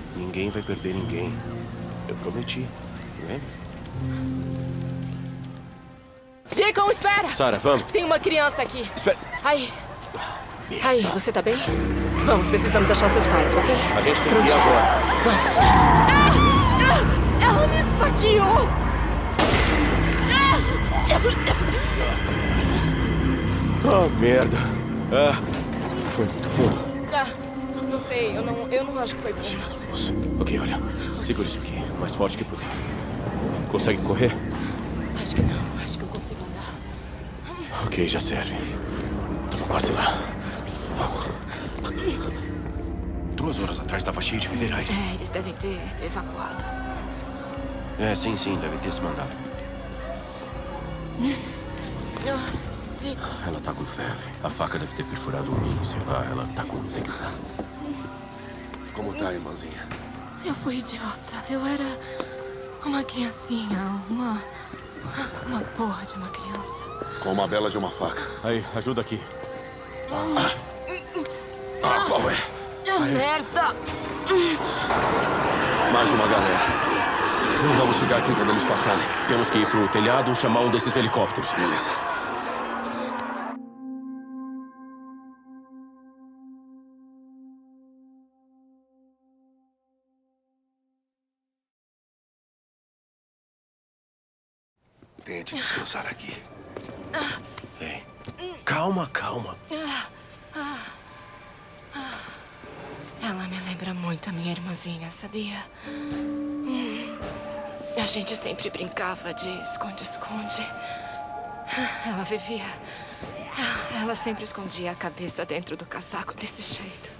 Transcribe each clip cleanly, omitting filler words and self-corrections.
Ninguém vai perder ninguém. Eu prometi, lembra? Deacon, espera! Sarah, vamos. Tem uma criança aqui. Espera. Aí. Aí, você tá bem? Vamos, precisamos achar seus pais, ok? A gente tem que ir agora. Vamos. Ela me esfaqueou! Merda. Foi muito fundo. Não sei, eu não acho que foi bom. Jesus. Ok, olha. Segura isso aqui. O mais forte que puder. Consegue correr? Acho que não. Acho que eu consigo andar. Ok, já serve. Estamos quase lá. Vamos. 2 horas atrás estava cheio de federais. Eles devem ter evacuado. Sim, deve ter se mandado. Deacon. Ela tá com febre. A faca deve ter perfurado o rim, sei lá. Ela tá com infecção. Como tá, irmãzinha? Eu fui idiota. Eu era uma criancinha, uma porra de uma criança. Com uma bela de uma faca. Aí, ajuda aqui. Qual é? Merda! Mais uma galera. Não vamos chegar aqui quando eles passarem. Temos que ir pro telhado e chamar um desses helicópteros. Beleza. Tente descansar aqui. Vem. Calma. Ela me lembra muito a minha irmãzinha, sabia? A gente sempre brincava de esconde-esconde. Ela vivia... Ela sempre escondia a cabeça dentro do casaco desse jeito.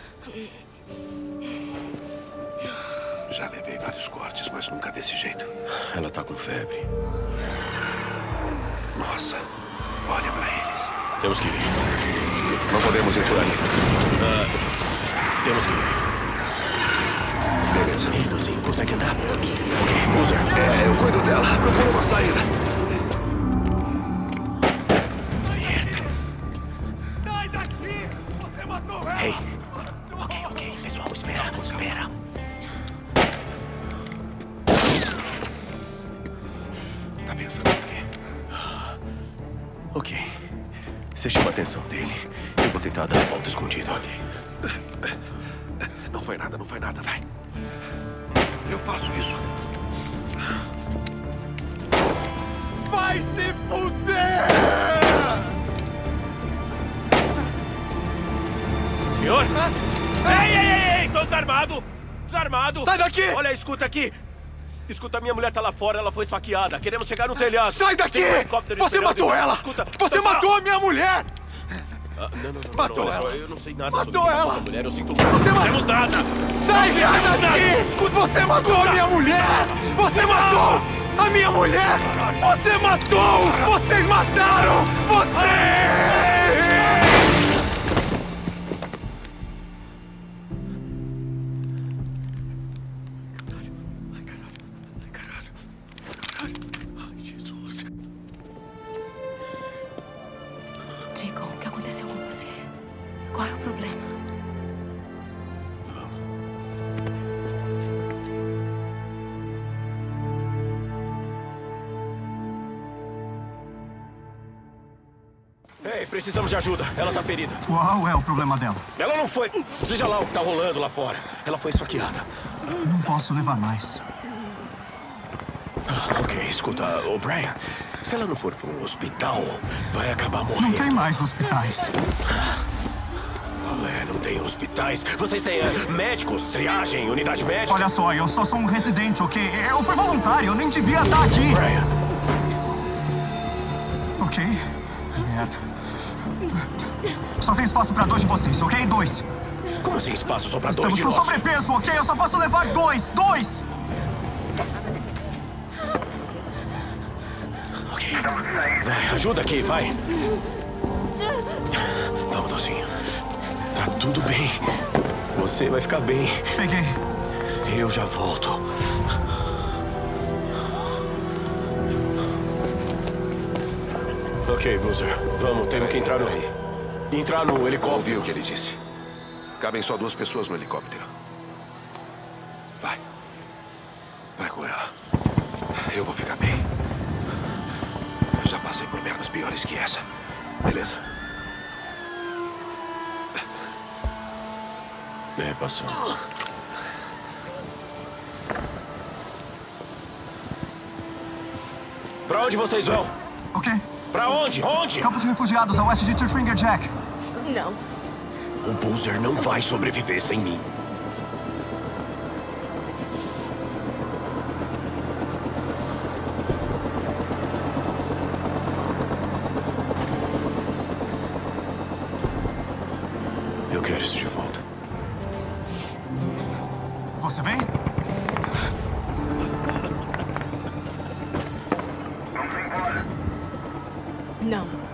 Já levei vários cortes, mas nunca desse jeito. Ela tá com febre. Nossa, olha pra eles. Temos que ir. Não podemos ir por ali. Temos que ir. Beleza. Ei, Docinho, consegue andar? Ok, Boozer. Eu cuido dela. Procura uma saída. Merda. Sai daqui! Você matou ela! Ei. Ok. Pessoal, espera. Tá pensando o quê? Ok. Você chama a atenção dele. Eu vou tentar dar a volta escondida. Ok. Não foi nada, vai. Eu faço isso. Vai se fuder! Senhor? Ei! Tô desarmado! Sai daqui! Olha, escuta aqui! Escuta, minha mulher tá lá fora, ela foi esfaqueada. Queremos chegar no telhado. Sai daqui! Tem um helicóptero Você esperando. matou ela! Escuta, Você pessoal. matou a minha mulher! Não. Matou olha só, ela. eu não sei nada Matou sobre quem matou ela. a mulher. Eu sinto muito. Você Não matou. fizemos nada. Sai daqui! Escuta. Você matou a minha mulher! Você matou a minha mulher! Você matou! Vocês mataram! Você! Ai, Jesus. Deacon, o que aconteceu com você? Qual é o problema? Ei, precisamos de ajuda. Ela tá ferida. Qual é o problema dela? Ela não foi. Seja lá o que tá rolando lá fora. Ela foi esfaqueada. Não posso levar mais. Ok, escuta, O'Brien. Se ela não for para um hospital, vai acabar Não morrendo. tem mais hospitais. Não tem hospitais? Vocês têm médicos, triagem, unidade médica? Olha só, eu só sou um residente, ok? Eu fui voluntário, eu nem devia estar aqui. Brian, Ok? Merda. Só tem espaço pra 2 de vocês, ok? 2. como assim espaço só para 2 Estamos de com nós? sobrepeso, ok? Eu só posso levar 2. 2! Ok. Vai, ajuda aqui, vai. Vamos, Docinho. Tá tudo bem. Você vai ficar bem. Peguei. Eu já volto. Ok, Boozer. Vamos, temos que entrar no... Entrar no helicóptero. Ouviu o que ele disse? Cabem só 2 pessoas no helicóptero. piores que essa. Beleza? Passamos. Pra onde vocês vão? Ok. Pra onde? Onde? Campos de refugiados a oeste de Trafalgar, Jack. Não. O Boozer não vai sobreviver sem mim. Eu quero isso de volta. Você vem? Não.